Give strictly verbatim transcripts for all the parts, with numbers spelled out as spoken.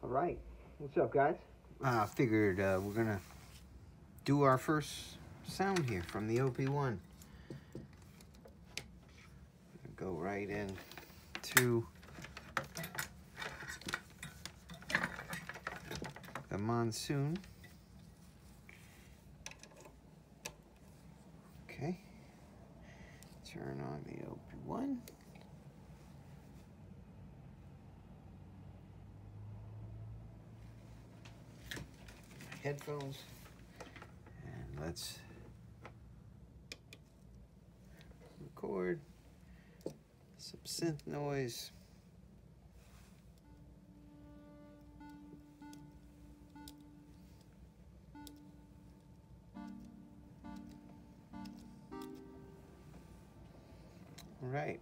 right. What's up, guys? I uh, figured uh, we're gonna do our first sound here from the O P one. Go right in to the Monsoon. Okay. Turn on the O P one. Headphones, and let's record some synth noise. All right.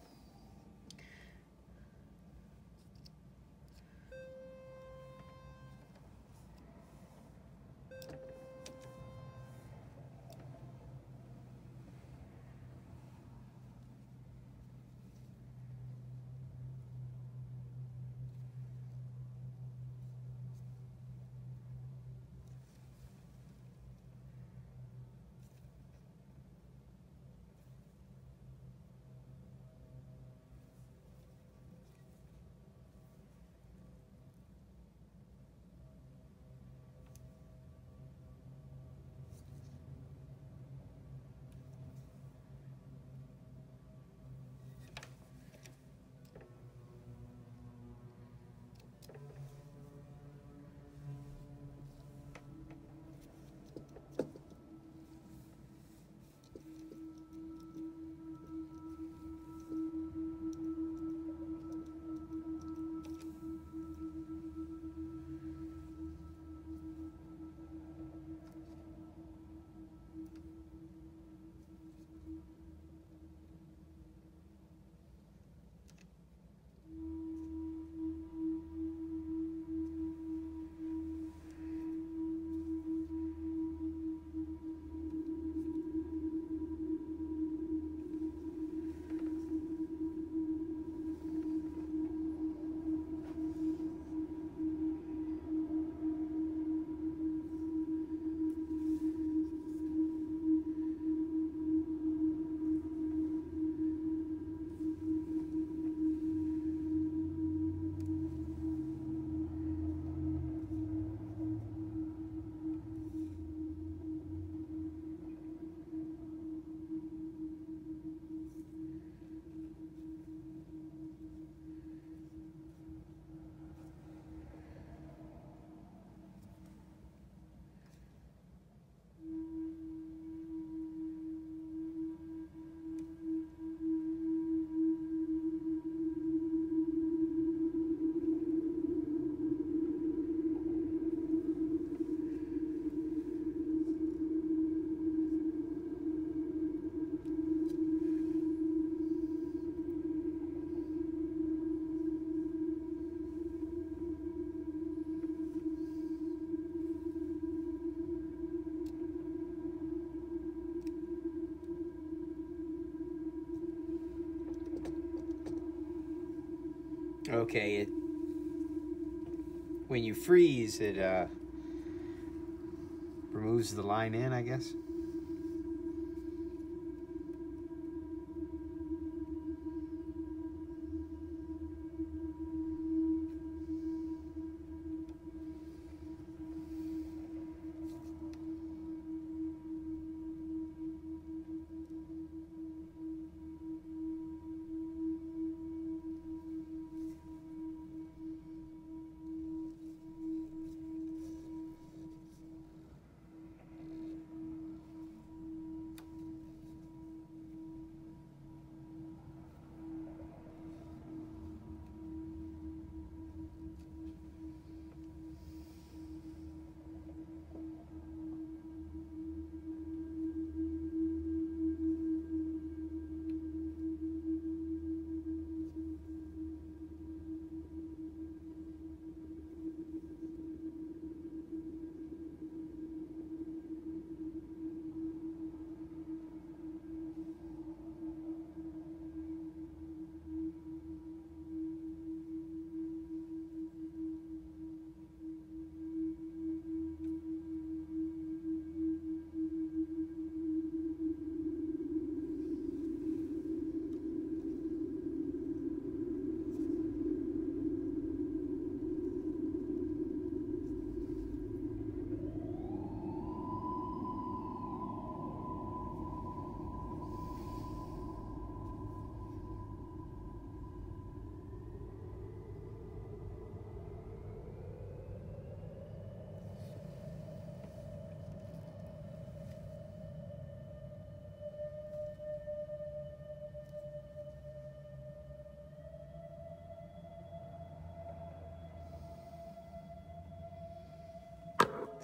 Okay, it when you freeze, it uh, removes the line in, I guess.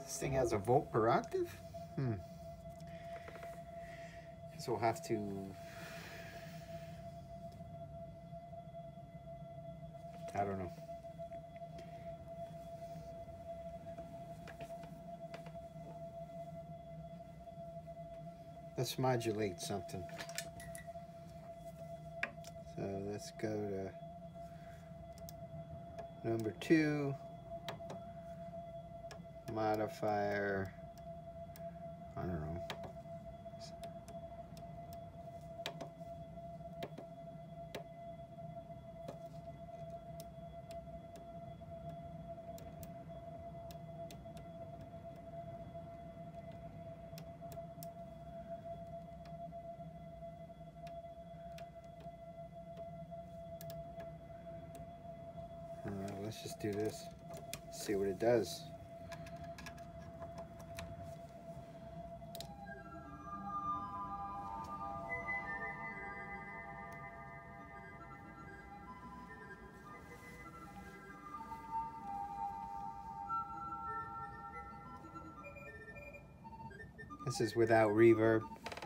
This thing has a volt per octave? Hmm. So we'll have to... I don't know. Let's modulate something. So let's go to number two, modifier, I don't know. Uh, let's just do this, see what it does. This is without reverb.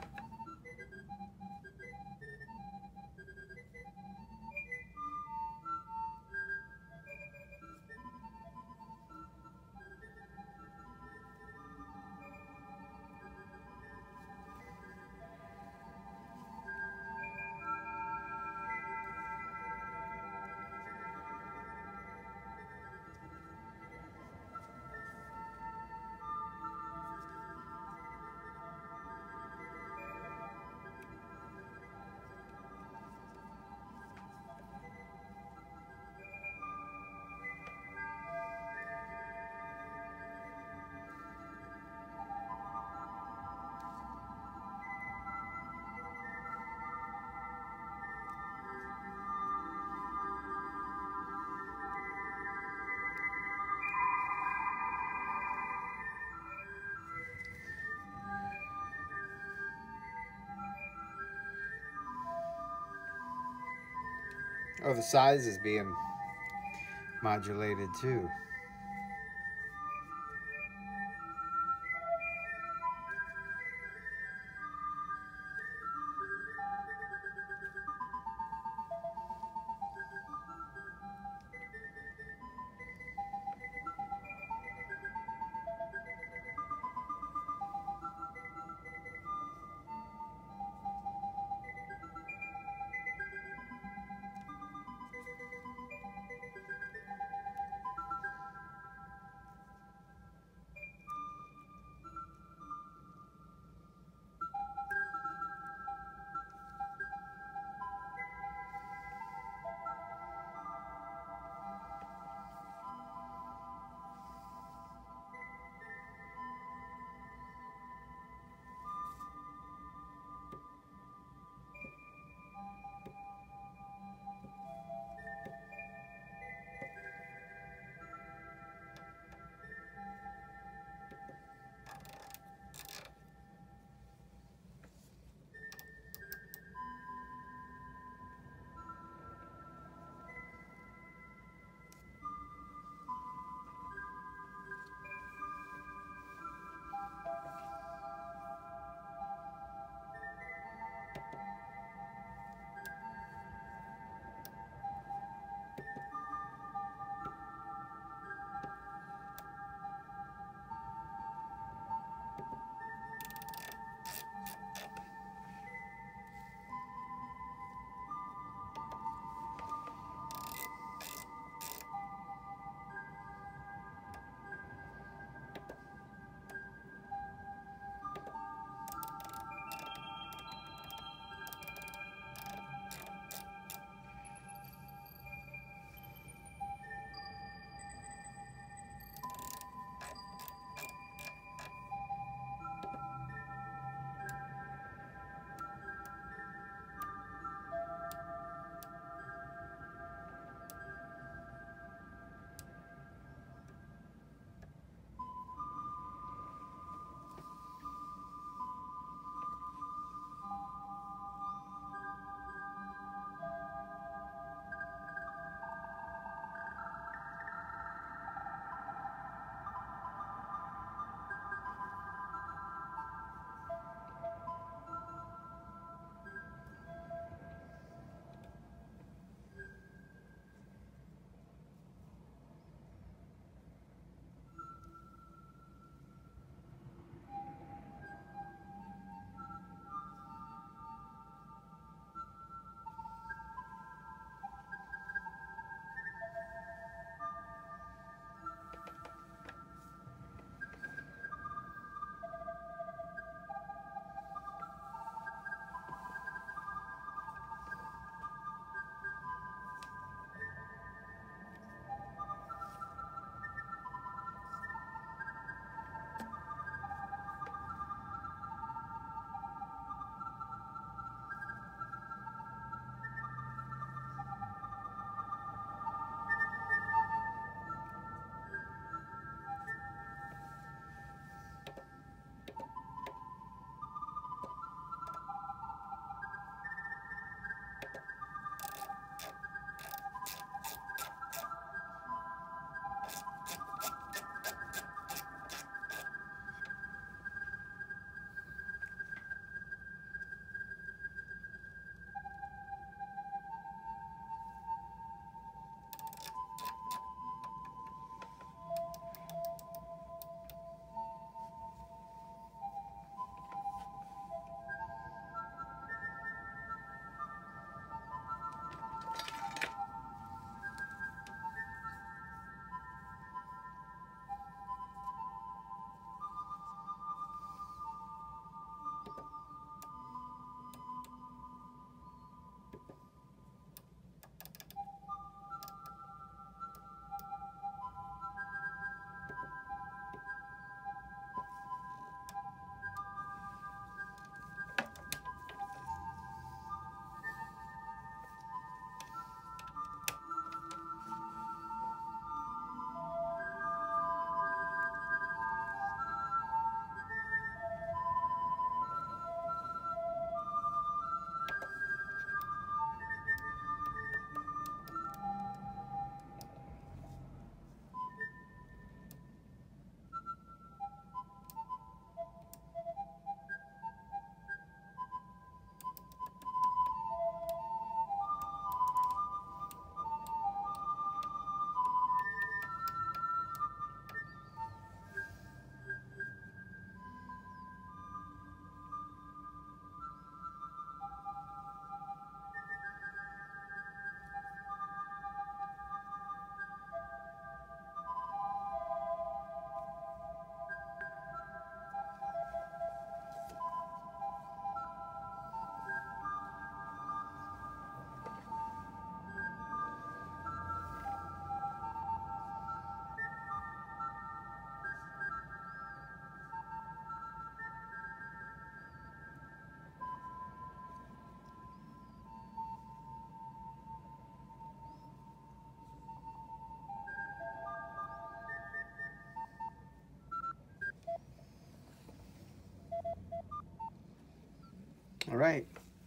Oh, the size is being modulated too.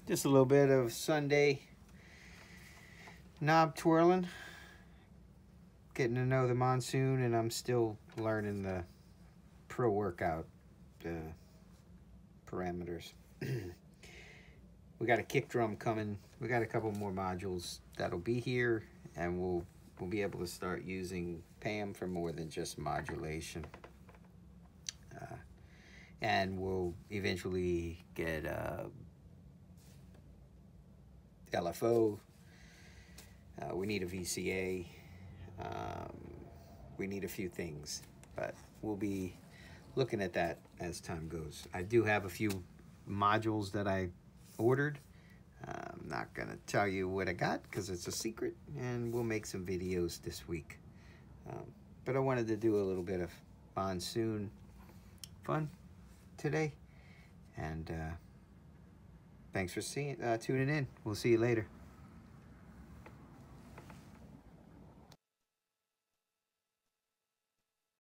Just a little bit of Sunday knob twirling. Getting to know the Monsoon, and I'm still learning the pro workout uh, parameters. We got a kick drum coming. We got a couple more modules that'll be here, and we'll we'll be able to start using Pam for more than just modulation. Uh, and we'll eventually get uh, L F O. Uh, we need a V C A. Um, we need a few things, but we'll be looking at that as time goes. I do have a few modules that I ordered. Uh, I'm not gonna tell you what I got because it's a secret, and we'll make some videos this week. Um, but I wanted to do a little bit of Monsoon fun today, and uh, thanks for seeing, uh, tuning in. We'll see you later.